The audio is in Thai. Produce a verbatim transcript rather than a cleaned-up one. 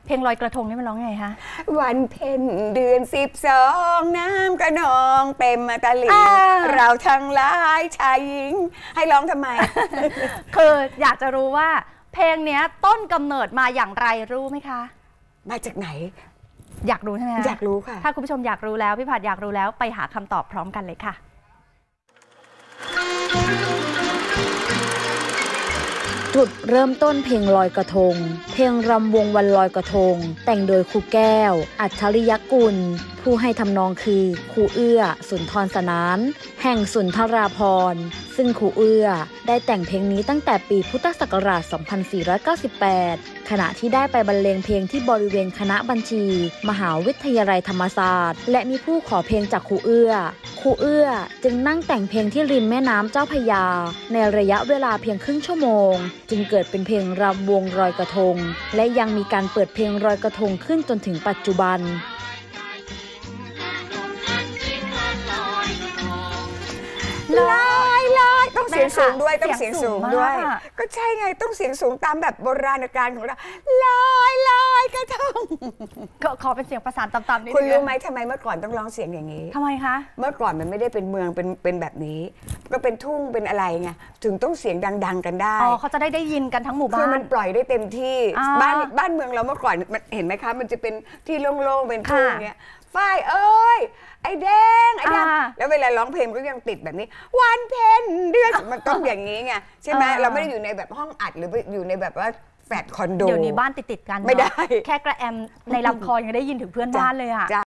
เพลงลอยกระทงนี่มันร้องไงคะวันเพ็ญเดือนสิบสองน้ำกระนองเต็มตะลิ่งเราทั้งหลายชายหญิงให้ร้องทำไมคืออยากจะรู้ว่าเพลงนี้ต้นกำเนิดมาอย่างไรรู้ไหมคะมาจากไหนอยากรู้ใช่ไหมคะอยากรู้ค่ะถ้าคุณผู้ชมอยากรู้แล้วพี่ผัดอยากรู้แล้วไปหาคำตอบพร้อมกันเลยค่ะจุดเริ่มต้นเพลงลอยกระทงเพลงรำวงวันลอยกระทงแต่งโดยครูแก้วอัจฉริยกุลผู้ให้ทำนองคือครูเอื้อสุนทรสนานแห่งสุนทราภรณ์ซึ่งครูเอื้อได้แต่งเพลงนี้ตั้งแต่ปีพุทธศักราช สองพันสี่ร้อยเก้าสิบแปด ขณะที่ได้ไปบรรเลงเพลงที่บริเวณคณะบัญชี มหาวิทยาลัยธรรมศาสตร์และมีผู้ขอเพลงจากครูเอื้อครูเอื้อจึงนั่งแต่งเพลงที่ริมแม่น้ำเจ้าพระยาในระยะเวลาเพียงครึ่งชั่วโมงจึงเกิดเป็นเพลงรำวงลอยกระทงและยังมีการเปิดเพลงลอยกระทงขึ้นจนถึงปัจจุบันลอยลอยต้องเสียงสูงด้วยต้องเสียงสูงด้วยก็ใช่ไงต้องเสียงสูงตามแบบโบราณกาลของเราลอยลอยกระทงก็ขอเป็นเสียงประสานต่ำๆนิดนึงคุณรู้ไหมทำไมเมื่อก่อนต้องร้องเสียงอย่างนี้ทำไมคะเมื่อก่อนมันไม่ได้เป็นเมืองเป็นเป็นแบบนี้ก็เป็นทุ่งเป็นอะไรไงถึงต้องเสียงดังๆกันได้อ๋อเขาจะได้ได้ยินกันทั้งหมู่บ้านคือมันปล่อยได้เต็มที่บ้านบ้านเมืองเราเมื่อก่อนเห็นไหมคะมันจะเป็นที่โล่งๆเป็นทุ่งเนี้ยฝ้ายเอ้ยไอ้แดงไอ้ดำแล้วเวลาร้องเพลงก็ยังติดแบบนี้วันเพ็ญเดือนมันต้องอย่างนี้ไงใช่ไหมเราไม่ได้อยู่ในแบบห้องอัดหรืออยู่ในแบบว่าแฟลตคอนโดเดี๋ยวนี้บ้านติดๆกันไม่ได้แค่กระแอมในลำคอยังได้ยินถึงเพื่อนบ้านเลยอ่ะ